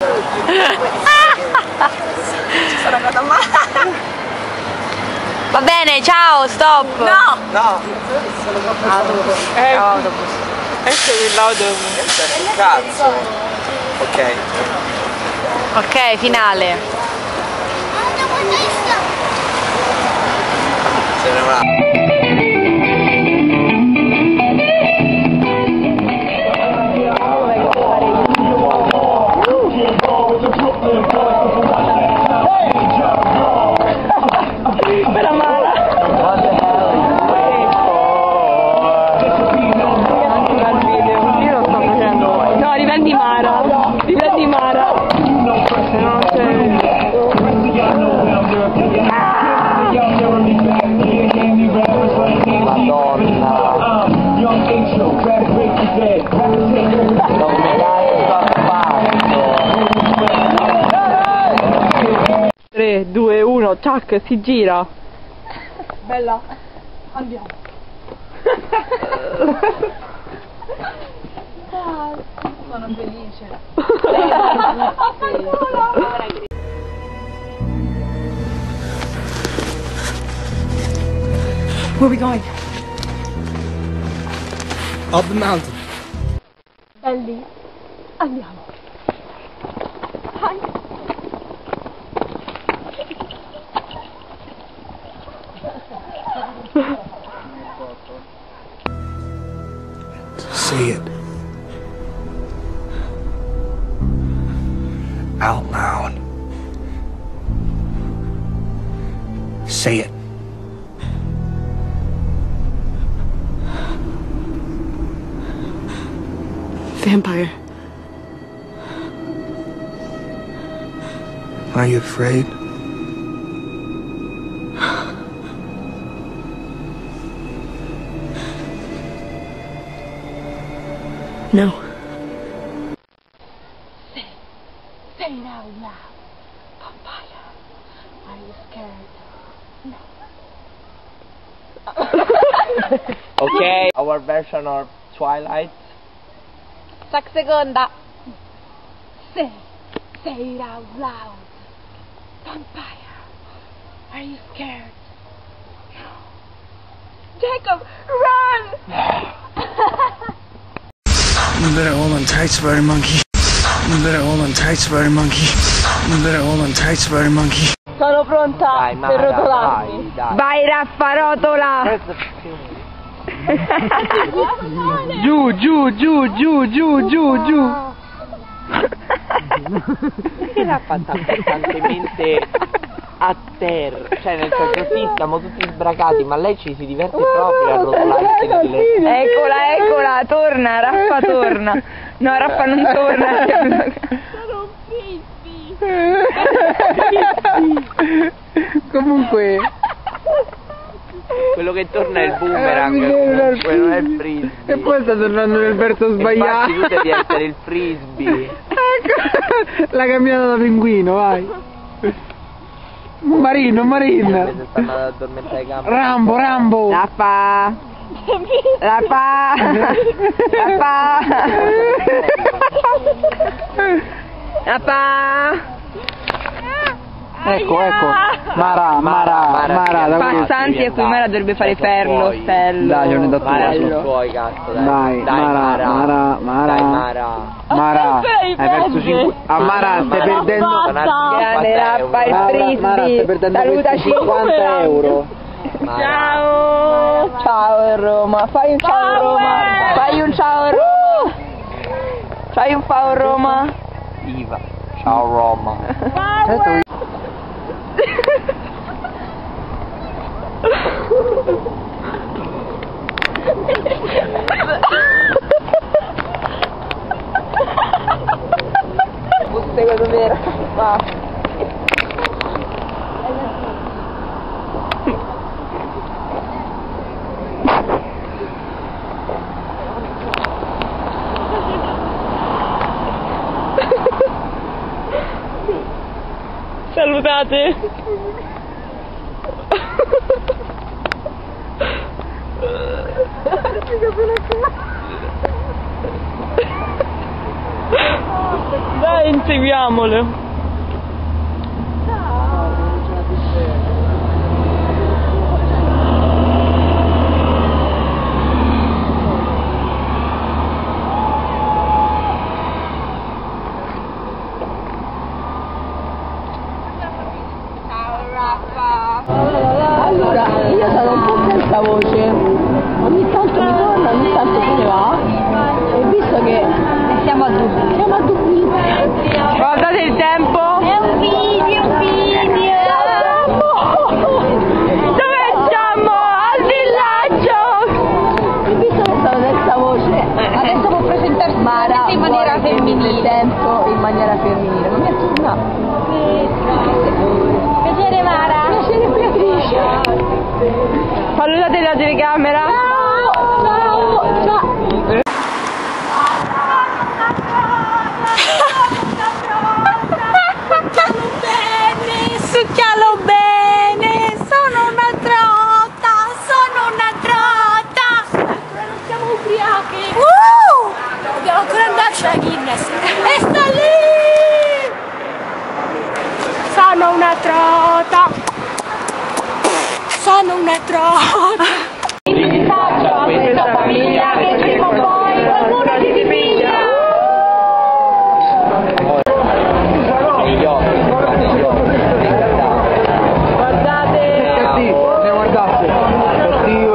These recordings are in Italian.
Sono andata male. Va bene, ciao, stop. No. No. Autobus. Autobus. Eccomi l'autobus. Cazzo. Ok. Ok, finale. Se ne va. Tac, si gira. Bella. Andiamo. Sono felice. Where are we going? Up the mountain. Belli. Andiamo. Say it out loud. Say it. Vampire. Are you afraid? No. Say it out loud. Vampire. Are you scared? No. Okay, our version of Twilight. Sac seconda. Say it out loud. Vampire. Are you scared? No. Jacob, run! You better hold on tight, spider monkey. You better hold on tight, spider monkey. You better hold on tight, spider monkey. Sono pronta per rotolarmi. Vai Raffa, rotola. Giù, giù, giù, giù, giù, giù, giù. Perché Raffa sta costantemente a terra? Cioè nel senso sì, stiamo tutti sbracati, ma lei ci si diverte proprio a rotolarsi nelle... Eccola, eccola, torna, Raffa torna. No, Raffa non torna. Sono un frisbee. Comunque Quello che torna è il boomerang, comunque non è il frisbee. e poi sta tornando nel verso sbagliato. Infatti tu devi essere il frisbee. Ecco, la camminata da pinguino, vai. Marino, Marino. Se stanno ad addormentare i campi. Rambo, Rambo. Raffa. Raffa. Raffa. Raffa. Ecco, ecco. Mara, da Passanti e qui Mara dovrebbe fare ferlo, stello. Dai, ce ne do Mara, tu. sono tuoi, cazzo, dai. Dai, Dai, Mara. Dai, Mara. Mara, hai perso 5. Ah, Mara, stai perdendo. Grande Raffa, il Mara, stai frisbee. perdendo Salutaci. 50 euro. Ciao. Ciao Roma. Fai un ciao Roma. Fai un ciao Roma. Fai un ciao Roma. Viva. Ciao Roma. Buste cosa vera. Va. Salutate. Dai. Dai, inseguiamole. Allora, io sono un po' senza voce, ogni tanto mi torna, ogni tanto se ne va, e visto che siamo a Dublino. Guardate il tempo. È un video! Dove siamo? Al villaggio. E visto che sono senza voce, adesso può presentarsi Mara in maniera femminile. Il tempo in maniera femminile, non mi è tornato. Piacere Mara. Piacere Beatrice. Salutate la telecamera. Ciao! Succhialo bene, sono una trota. Non siamo ubriache! Dobbiamo ancora andarci alla Guinness! E sta lì! Sono una trota! Messaggio a questa famiglia che prima o poi qualcuno si ripiglia. Guardate. Ne guardate. Oddio.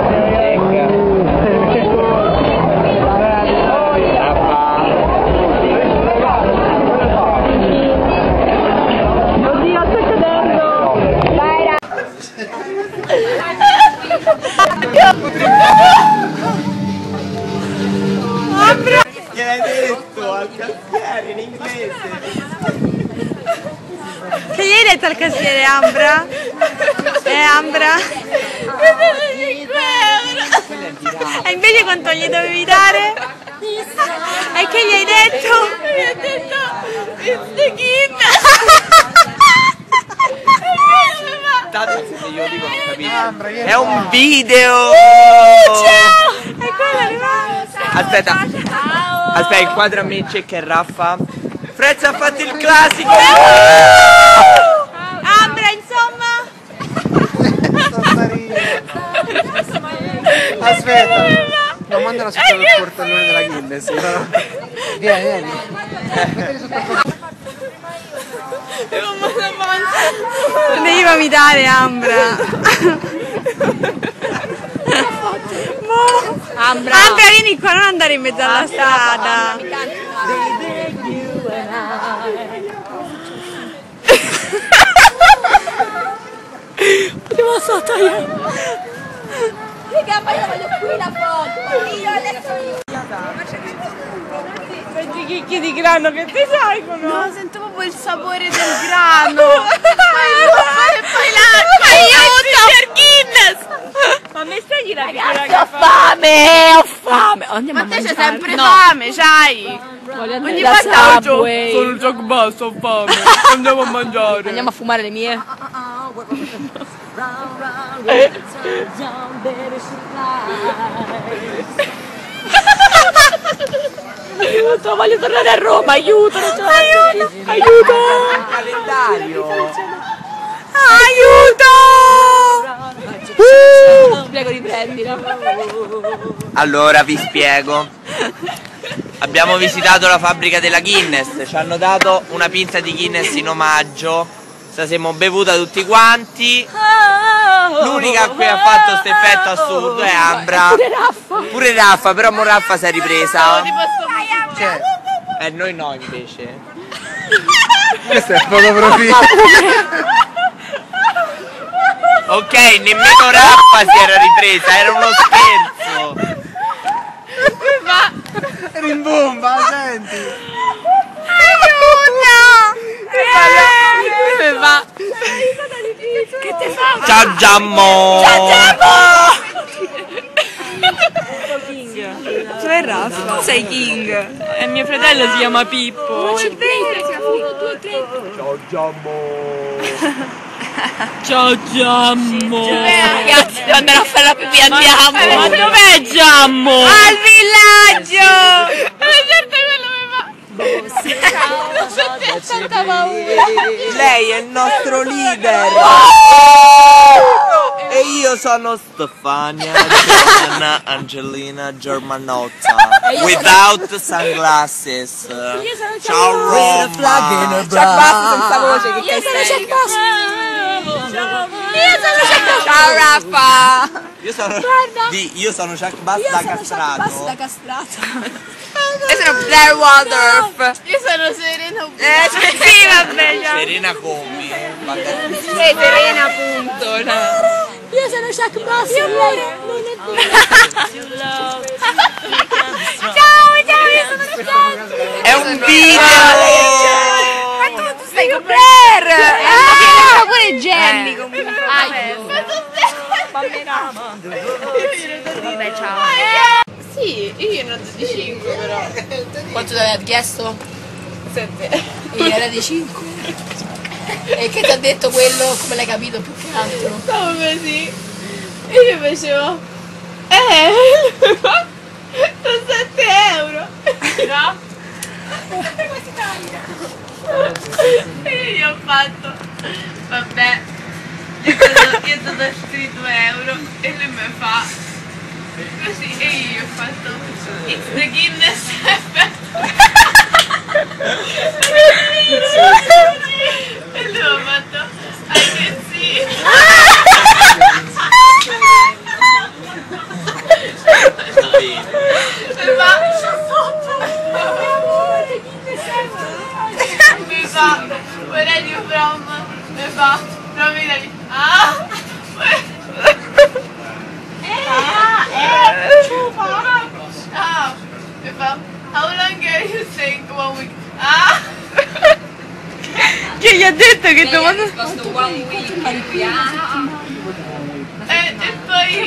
Oddio, sta cadendo. Che hai detto al cassiere in inglese? Che gli hai detto al cassiere, Ambra? Ambra? E invece quanto gli dovevi dare? E che gli hai detto? Mi ha detto it's the Guinness. Tanto se io dico non capite. È un video! Ciao! E quella è rimasta. Aspetta, inquadra me, Cecca e Raffa. Frezza ha fatto il classico! Ambra, insomma. Aspetta, non mandala sotto il portellone della Guinness. Vieni. Non devi vomitare, Ambra. Ambra, vieni qua, non andare in mezzo alla strada. Potevo solo togliere. Raga, ma io voglio qui la foto. Io adesso Questi chicchi di grano che ti salgono. No, sento proprio il sapore del grano. E poi l'acqua, aiuto! Per Guinness! Ma mi stai la piccola ho fame. Andiamo a Ma te c'è mangiare. sempre fame, c'hai! Ogni volta Subway. sono il gioco basso, ho fame. Andiamo a mangiare. Andiamo a fumare le mie. Non voglio tornare a Roma, aiuto! Aiuto! Calendario! Aiuto! Prego, riprendila. Allora vi spiego. Abbiamo visitato la fabbrica della Guinness, ci hanno dato una pinza di Guinness in omaggio. Se siamo bevuta tutti quanti. L'unica a cui ha fatto questo effetto assurdo è Ambra. Pure Raffa, però mo Raffa si è ripresa. Cioè, Noi no invece. questo è fotoprofilo. Ok, nemmeno Raffa si era ripresa, era uno scherzo. Rimbomba, senti. Come va? Che ti fa? Ciao Giammo! Tu è Raffa? Tu sei King. E mio fratello si chiama Pippo. Ma ci pensi? 1, 2, 3. Ciao Giammo! Ciao Giammo. Ragazzi, devo andare a fare la pipì, andiamo. Ma dov'è Giammo? Al villaggio. Ma certo quello mi fa. Lei è il nostro leader. E io sono Stefania Giovanna Angelina Germanotta. Without sunglasses. Ciao Roma. Chuck Bass senza voce, che Io sono Chuck Bass. Ciao Raffa. Io sono Chuck Bass da castrato. Io sono Blair Waldorf. Io sono Serena. Sì, vabbè. Serena Commi. Serena, appunto. Io sono Chuck Bass. Ciao, io sono Chuck. È un video. Ma tu stai con Blair. Ma pure Jenny comunque. Vabbè, ciao. Sì, io ne ho di 5 però. Quanto ti aveva chiesto? 7. E io era di 5. E che ti ha detto quello? Come l'hai capito più che altro? Stavo così. E io facevo. Sono 7 euro. No? E io ho fatto. Vabbè. Io ti ho dato 2 euro. E lui mi fa. Così. E io ho fatto. It's the Guinness effect. E lui ha fatto. I can see. Mi fa, where are you from? Mi fa, from Italy. Mi fa, how long are you staying? 1 week. Che gli ha detto che domanda? E poi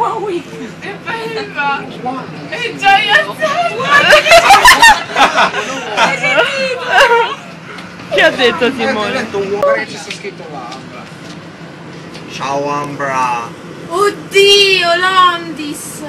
mi fa, enjoy Che ha detto Simone? Ciao Ambra. Oddio, Landis!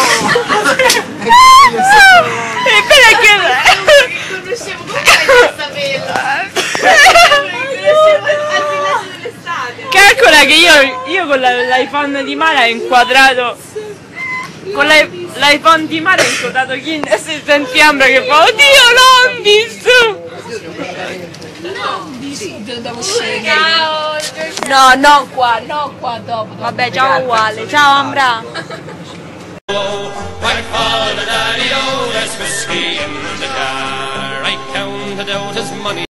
E perché? Conoscevo, come fai a saperlo? Conoscevo al villaggio dell'estate. Calcola che io con l'iPhone di Mara ho inquadrato. Con l'iPhone di Mara ho inquadrato Guinness e senti Ambra che fa oddio Landis! Ciao! No, non qua, dopo. Vabbè, ciao uguale, ciao Ambra! My father, daddy, oh, there's whiskey in the car. I counted out his money.